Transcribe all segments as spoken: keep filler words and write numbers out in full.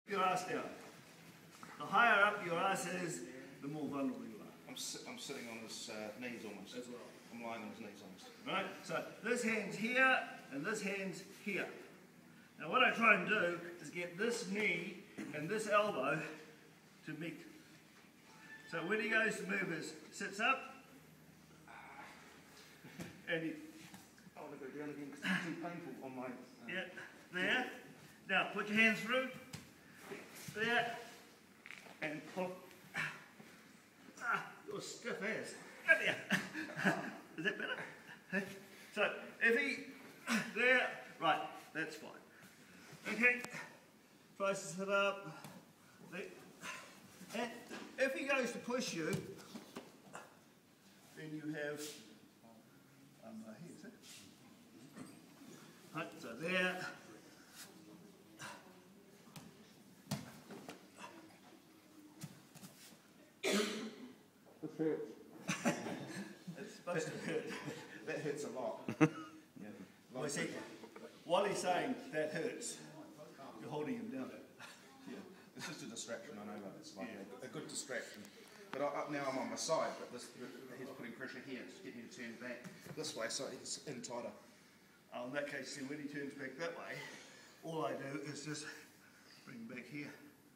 Your ass down. The higher up your ass is, the more vulnerable you are. I'm, si I'm sitting on his uh, knees almost. As well. I'm lying on his knees almost. Right? So this hand's here and this hand's here. Now what I try and do is get this knee and this elbow to meet. So when he goes to move his sits up, and he... I want to go down again because it's too painful on my... Uh, Yeah, there. Now put your hands through. There. And pull. Ah, you're stiff as. Come here. Is that better? So if he... There. Right, that's fine. Okay. Tries to sit up. There. And if he goes to push you, then you have... Um, uh, here's it. Right, so there. This hurts. It's supposed to hurt. That hurts a lot. Yeah. Like Well, see, while he's saying that hurts, you're holding him down. Yeah. It's just a distraction, I know, but it's like Yeah. a, a good distraction. But I, up now I'm on my side, but this, he's putting pressure here to get me to turn back this way, so he's in tighter. Oh, in that case, see, when he turns back that way, all I do is just bring him back here.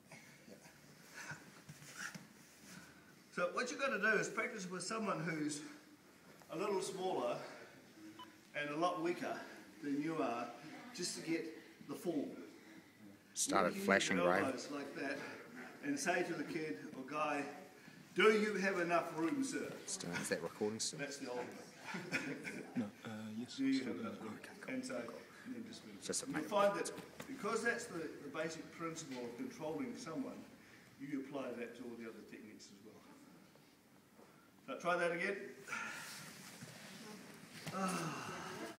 So what you've got to do is practice with someone who's a little smaller and a lot weaker than you are, just to get the form. Started You flashing use your grey. elbows like that, and say to the kid or guy, "Do you have enough room, sir?" Still, is that recording still? That's the ultimate. No, uh, yes. Do you still have enough does. room? And so, and then just move. Just a You minute. find that because that's the, the basic principle of controlling someone, you apply that to all the other techniques as well. So try that again. Ah.